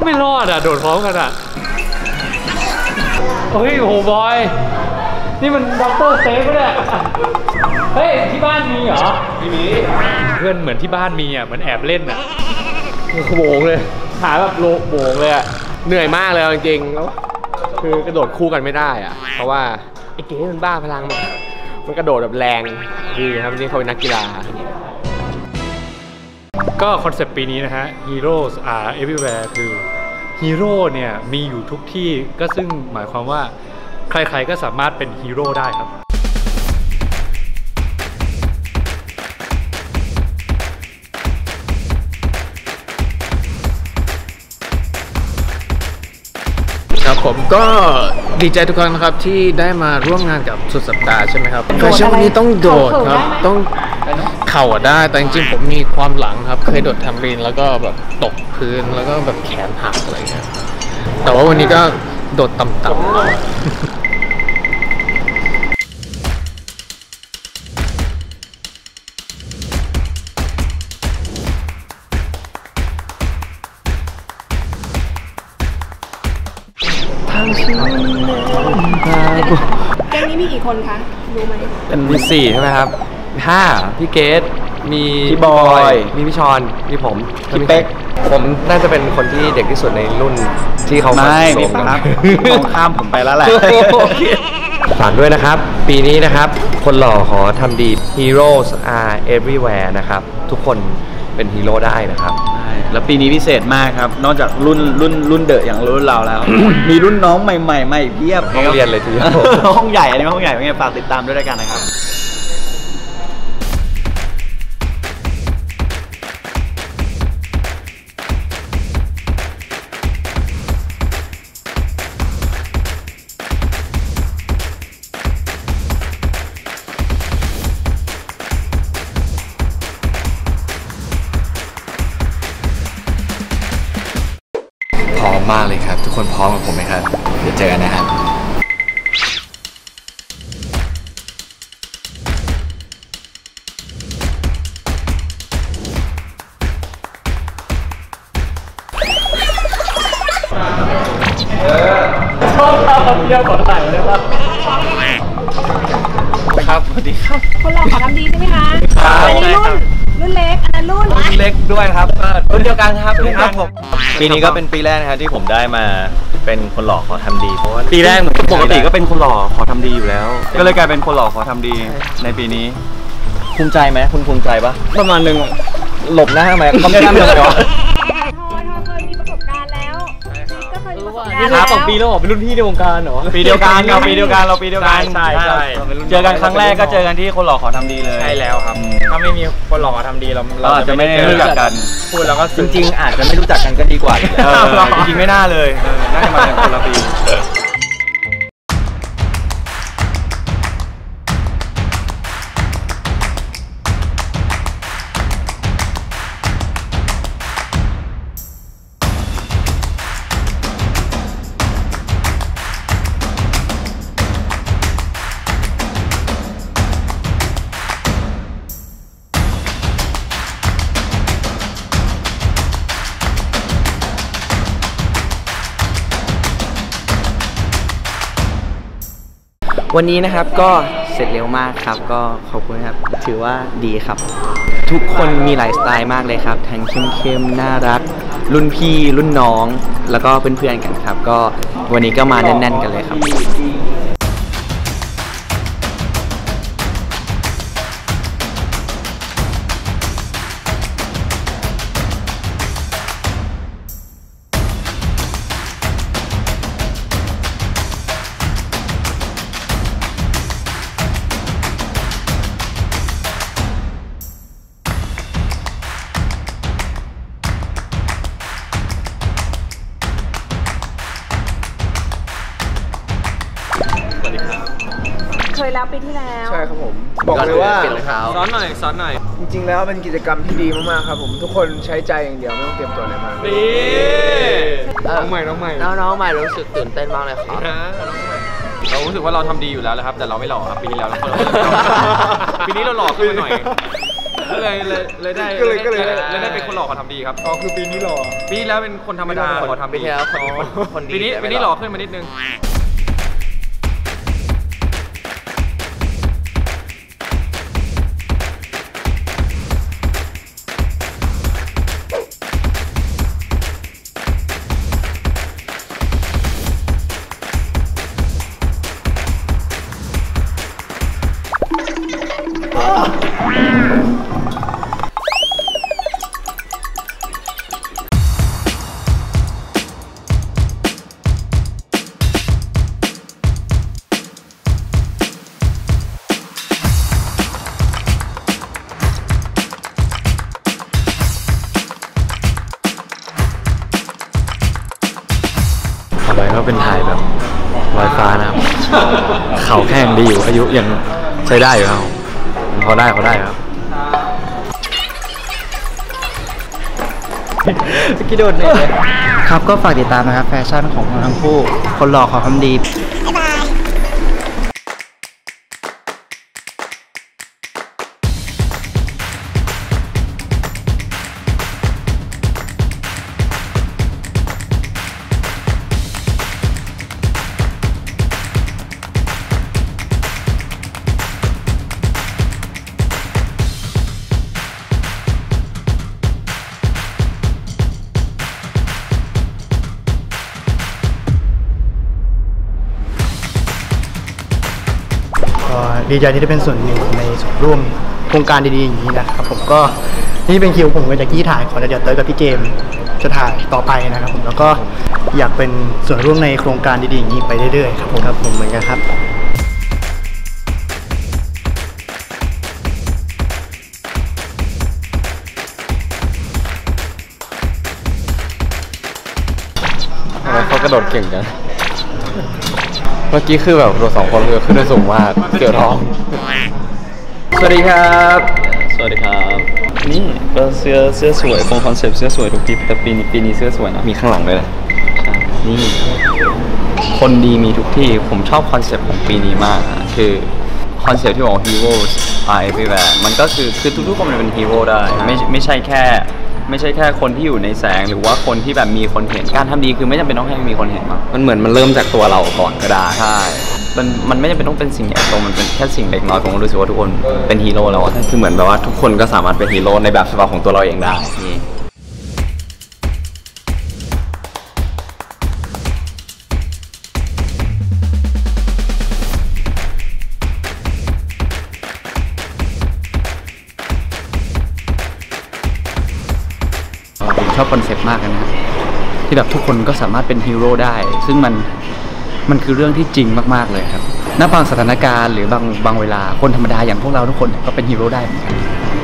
ไม่รอดอ่ะโดดพร้อมกันอ่ะเฮ้ยโหบอยนี่มันด็อกเตอร์เซฟเลยเฮ้ยที่บ้านมีเหรอมีเพื่อนเหมือนที่บ้านมีอ่ะเหมือนแอบเล่นอ่ะโบงเลยหาแบบโลโบงเลยอ่ะเหนื่อยมากเลยจริงๆแล้วคือกระโดดคู่กันไม่ได้อ่ะเพราะว่าไอ้เก๋มันบ้าพลังมันกระโดดแบบแรงดีครับนี่เขาเป็นนักกีฬาก็คอนเซปต์ปีนี้นะฮะ Heroes are everywhere คือฮีโร่เนี่ยมีอยู่ทุกที่ก็ซึ่งหมายความว่าใครๆก็สามารถเป็นฮีโร่ได้ครับครับผมก็ดีใจทุกครั้งนะครับที่ได้มาร่วมงานกับสุดสัปดาห์ใช่ไหมครับแฟชั่นวันนี้ต้องโดดครับต้องเข่าได้แต่จริงๆผมมีความหลังครับเคยโดดแทมรีนแล้วก็แบบตกพื้นแล้วก็แบบแขนหักอะไรเงี้ยแต่ว่าวันนี้ก็โดดต่ำๆแก๊งนี้มีกี่คนคะรู้ไหมเป็นมี4ใช่ไหมครับ5พี่เกตมีพี่บอยมีพี่ชอนมีผมพี่เป๊กผมน่าจะเป็นคนที่เด็กที่สุดในรุ่นที่เขาไม่พี่ครับต้องข้ามผมไปแล้วแหละฝากด้วยนะครับปีนี้นะครับคนหล่อขอทำดี Heroes are everywhere นะครับทุกคนเป็นฮีโร่ได้นะครับแล้วปีนี้พิเศษมากครับนอกจากรุ่นเดอะอย่างรุ่นเราแล้ว มีรุ่นน้องใหม่ๆมาอีกเพียบห้องเรียนเลยทีเดียวห้องใหญ่อันนี้ห้องใหญ่เป็นไงฝากติดตามด้วยกันนะครับพร้อมมากเลยครับทุกคนพร้อมกับผมไหมครับเดี๋ยวเจอกันนะครับชอบทำเที่ยวก่อนไหนเลยครับครับสวัสดีครับคนเราขอทำดีใช่ไหมคะอันนี้รุ่นเล็กอันนั้นรุ่นเล็กด้วยครับรุ่นเดียวกันครับครับผมปีนี้ก็เป็นปีแรกนะครับที่ผมได้มาเป็นคนหล่อขอทำดีเพราะว่าปีแรกปกติก็เป็นคนหล่อขอทำดีอยู่แล้วก็เลยกลายเป็นคนหล่อขอทำดีในปีนี้ภูมิใจไหมคุณภูมิใจปะประมาณนึงหลบหน้าทำไมเขาไม่ทำเลยวะเคยมีประสบการณ์แล้วก็เคยมีประสบการณ์นี่ครับ2 ปีแล้วเหรอเป็นรุ่นพี่ในวงการเหรอปีเดียวกันเราปีเดียวกันใช่เจอกันครั้งแรกก็เจอกันที่คนหล่อขอทำดีเลยใช่แล้วครับถ้าไม่มีคนหล่อทำดีเราอาจจะไม่ได้รู้จักกันพูดแล้วก็จริงๆอาจจะไม่รู้จักกันก็ดีกว่าจริงๆไม่น่าเลยน่าจะมาเป็นคนละปีวันนี้นะครับก็เสร็จเร็วมากครับก็ขอบคุณครับถือว่าดีครับทุกคนมีหลายสไตล์มากเลยครับทั้งเข้มๆน่ารักรุ่นพี่รุ่นน้องแล้วก็เพื่อนๆกันครับก็วันนี้ก็มาแน่นๆกันเลยครับเคยแล้วปีที่แล้วใช่ครับผมบอกเลยว่าซ้อนหน่อยจริงๆแล้วเป็นกิจกรรมที่ดีมากๆครับผมทุกคนใช้ใจอย่างเดียวไม่ต้องเตรียมตัวอะไรมากน้องใหม่น้องใหม่รู้สึกตื่นเต้นมากเลยครับเรารู้สึกว่าเราทำดีอยู่แล้วนะครับแต่เราไม่หล่อครับปีที่แล้วเราปีนี้เราหล่อขึ้นมาหน่อยเลยได้เป็นคนหล่อขอทำดีครับอ๋อคือปีนี้หล่อปีแล้วเป็นคนธรรมดาขอทำดีแล้วคนดีปีนี้หล่อขึ้นมานิดนึงต่อไปก็เป็นถ่ายแบบลอยฟ้านะครับ เขาแข็งดีอยู่อายุยังใช้ได้อยู่ครับพอได้ครับคิดโดนเลยครับก็ฝากติดตามนะครับแฟชั่นของทั้งคู่คนหล่อขอทำดีดีใจที่ได้เป็นส่วนหนึ่งในส่วนร่วมโครงการดีๆอย่างนี้นะครับผมก็นี่เป็นคิวผมกับแจ็คกี้ถ่ายขอเดี๋ยวเตยกับพี่เจมจะถ่ายต่อไปนะครับผมแล้วก็อยากเป็นส่วนร่วมในโครงการดีๆอย่างนี้ไปเรื่อยๆครับผมเหมือนกันครับเขากระโดดเก่งจังเมื่อกี้คือแบบโดด2 คนคือขึ้นได้สูงมากเกี่ยวท้องสวัสดีครับสวัสดีครับนี่ก็เสื้อสวยคงคอนเซ็ปต์เสื้อสวยทุกทีแต่ปีนี้เสื้อสวยนะมีข้างหลังเลยนะนี่คนดีมีทุกที่ผมชอบคอนเซ็ปต์ของปีนี้มากคือคอนเซ็ปต์ที่บอก Heroes are everywhere มันก็คือทุกๆคนมันเป็นฮีโร่ได้ไม่ใช่แค่คนที่อยู่ในแสงหรือว่าคนที่แบบมีคนเห็นการทำดีคือไม่จำเป็นต้องให้มีคนเห็นมันเหมือนมันเริ่มจากตัวเราก่อนก็ได้ใช่มันไม่จำเป็นต้องเป็นสิ่งใหญ่โตมันเป็นแค่สิ่งเล็กน้อยผมรู้สึกว่าทุกคนเป็นฮีโร่แล้วคือเหมือนแบบว่าทุกคนก็สามารถเป็นฮีโร่ในแบบฉบับของตัวเราเองได้ผมชอบคอนเซ็ปต์มากนะที่แบบทุกคนก็สามารถเป็นฮีโร่ได้ซึ่งมันคือเรื่องที่จริงมากๆเลยครับณบางสถานการณ์หรือบางเวลาคนธรรมดาอย่างพวกเราทุกคนก็เป็นฮีโร่ได้เหมือนกัน